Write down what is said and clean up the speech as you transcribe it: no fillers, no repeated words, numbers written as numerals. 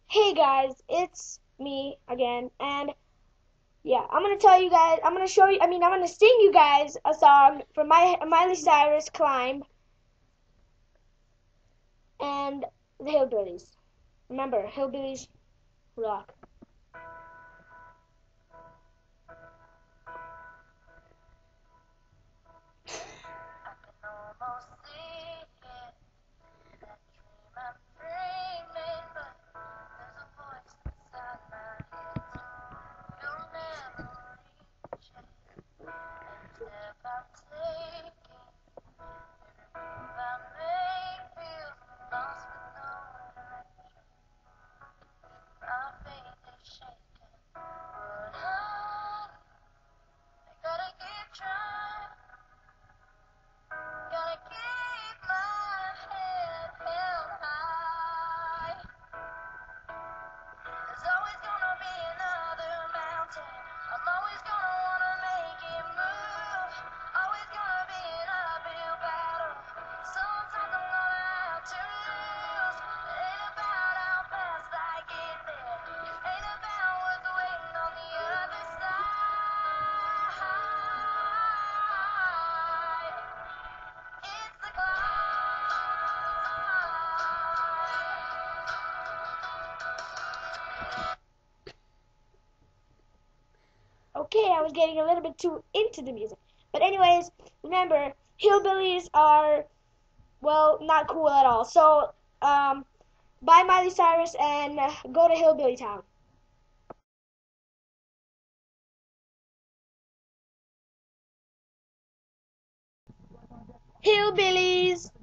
Hey guys, it's me again, and yeah, I'm gonna tell you guys, I'm gonna show you, I'm gonna sing you guys a song from Miley Cyrus, Climb, and the Hillbillies. Remember, Hillbillies rock. Okay, I was getting a little bit too into the music. But anyways, remember, hillbillies are, well, not cool at all. So, buy Miley Cyrus and go to Hillbilly Town. Hillbillies!